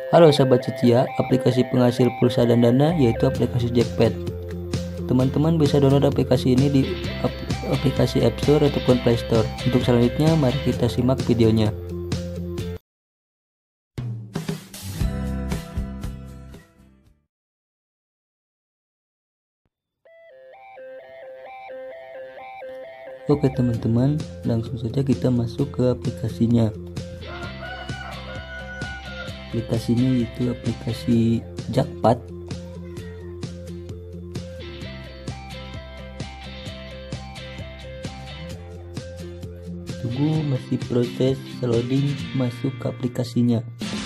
Halo sahabat setia, aplikasi penghasil pulsa dan dana yaitu aplikasi Jackpad. Teman-teman bisa download aplikasi ini di aplikasi App Store ataupun Play Store. Untuk selanjutnya, mari kita simak videonya. Oke teman-teman, langsung saja kita masuk ke aplikasinya. Aplikasinya yaitu aplikasi Jackpad. Tunggu, masih proses loading masuk ke aplikasinya.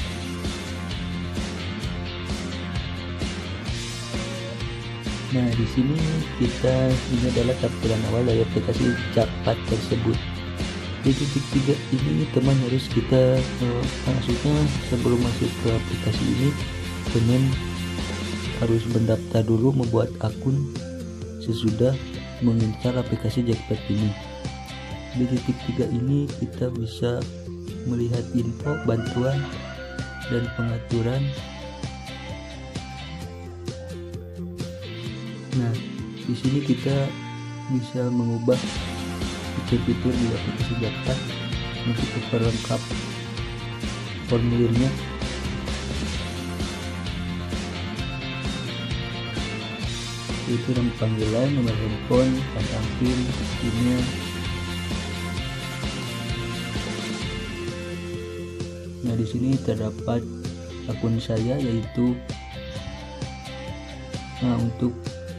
Nah, di sini ini adalah tampilan awal dari aplikasi Jackpad tersebut. Di titik 3 ini teman harus kita maksudnya sebelum masuk ke aplikasi ini teman harus mendaftar dulu, membuat akun sesudah menginstal aplikasi Jackpad ini. Di titik 3 ini kita bisa melihat info, bantuan, dan pengaturan. Nah, di sini kita bisa mengubah fitur-fitur di aplikasi Jackpad untuk memperlengkap formulirnya. Itu nama panggilan, nomor handphone, pasang PIN, email. Nah, di sini terdapat akun saya yaitu untuk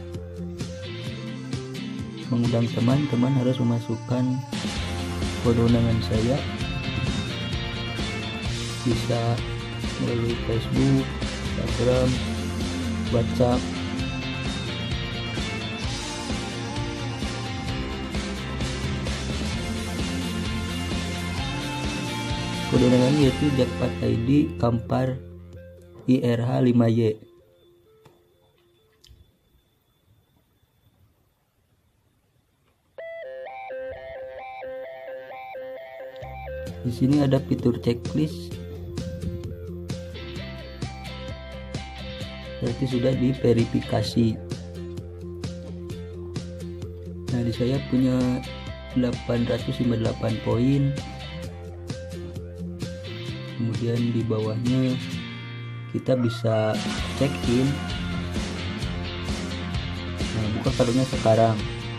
mengundang teman harus memasukkan kode undangan saya, bisa melalui Facebook, Instagram, WhatsApp. Kode undangan yaitu Jackpad ID Kampar IRH 5Y. Di sini ada fitur checklist, berarti sudah diverifikasi. Nah, di saya punya 858 poin. Kemudian di bawahnya kita bisa check in. Nah, buka kartunya sekarang.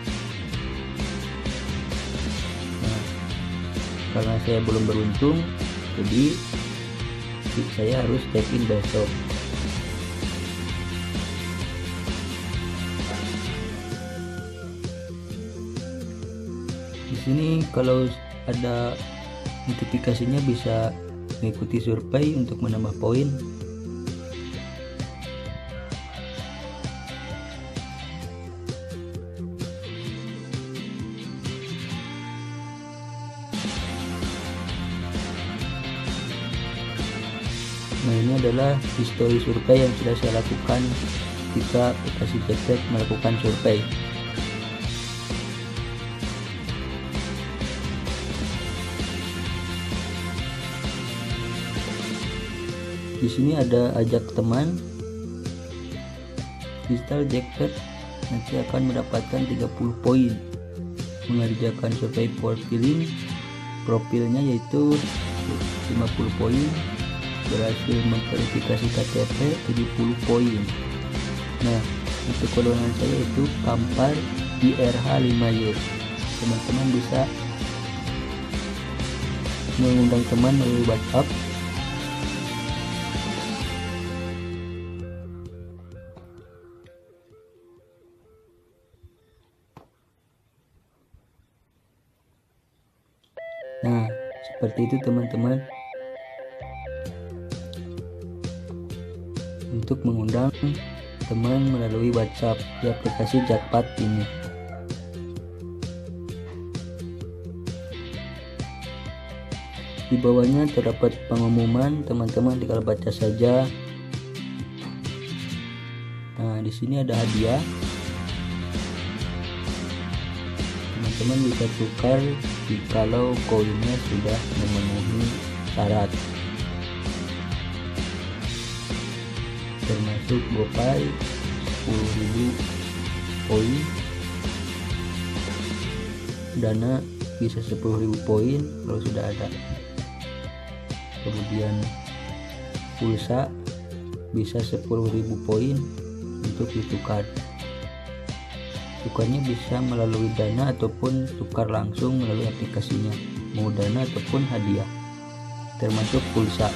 Karena saya belum beruntung, jadi saya harus check in besok. Di sini kalau ada notifikasinya bisa mengikuti survei untuk menambah poin. Nah, ini adalah histori survei yang sudah saya lakukan ketika aplikasi Jackpad melakukan survei. Di sini ada ajak teman, install Jackpad, nanti akan mendapatkan 30 poin. Mengerjakan survei profiling, profilnya yaitu 50 poin. Berhasil memverifikasi KTP 70 poin. Nah, untuk kode undangan saya itu Kampar IRH 5Y. Teman-teman bisa mengundang teman melalui WhatsApp. Nah, seperti itu teman-teman. Untuk mengundang teman melalui WhatsApp di aplikasi Jackpad ini. Di bawahnya terdapat pengumuman, teman-teman tinggal baca saja. Nah, di sini ada hadiah. Teman-teman bisa tukar jikalau koinnya sudah memenuhi syarat. termasuk GoPay 10.000 poin, Dana bisa 10.000 poin kalau sudah ada, kemudian pulsa bisa 10.000 poin untuk ditukar. Tukarnya bisa melalui Dana ataupun tukar langsung melalui aplikasinya, mau Dana ataupun hadiah, termasuk pulsa.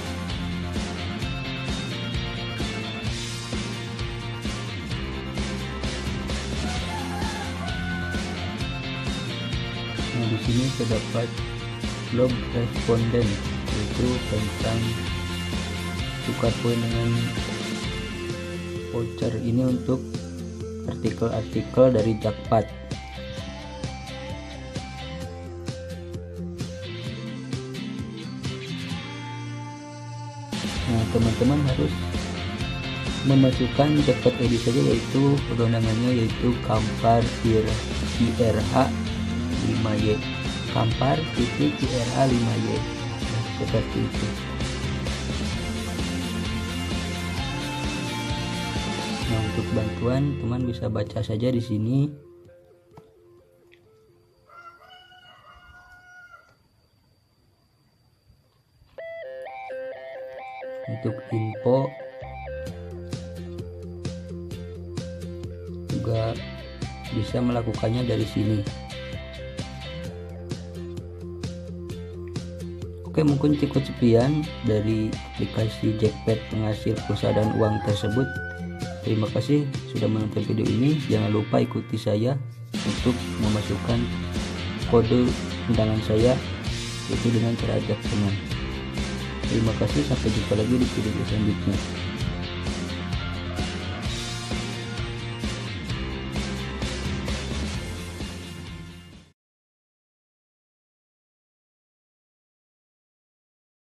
Nah, di sini terdapat blog responden, yaitu tentang tukar poin dengan voucher. Ini untuk artikel-artikel dari Jakpat. Nah, teman-teman harus memasukkan Jakpat ID saja, yaitu perundangannya yaitu Kampar IRH 5Y, Kampar IRH 5Y, nah, seperti itu. Nah, untuk bantuan teman bisa baca saja di sini. Untuk info juga bisa melakukannya dari sini. Oke, mungkin cukup sekian dari aplikasi Jakpat penghasil pulsa dan uang tersebut. Terima kasih sudah menonton video ini. Jangan lupa ikuti saya untuk memasukkan kode undangan saya, yaitu dengan cara ajak teman. Terima kasih, sampai jumpa lagi di video selanjutnya.